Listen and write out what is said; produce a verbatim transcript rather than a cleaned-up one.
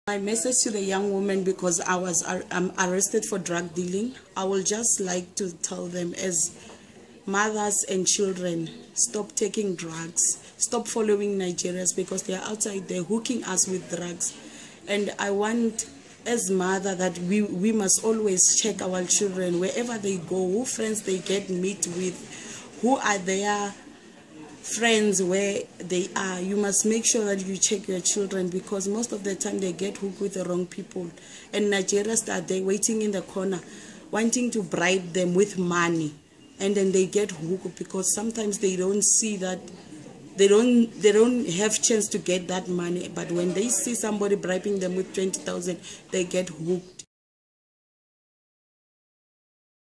My message to the young woman, because I was um, arrested for drug dealing, I will just like to tell them, as mothers and children, stop taking drugs, stop following Nigerians, because they are outside there hooking us with drugs. And I want, as mother, that we, we must always check our children wherever they go, who friends they get meet with, who are their friends where they are. You must make sure that you check your children, because most of the time they get hooked with the wrong people. And Nigerians are there waiting in the corner, wanting to bribe them with money, and then they get hooked because sometimes they don't see that they don't they don't have chance to get that money. But when they see somebody bribing them with twenty thousand, they get hooked.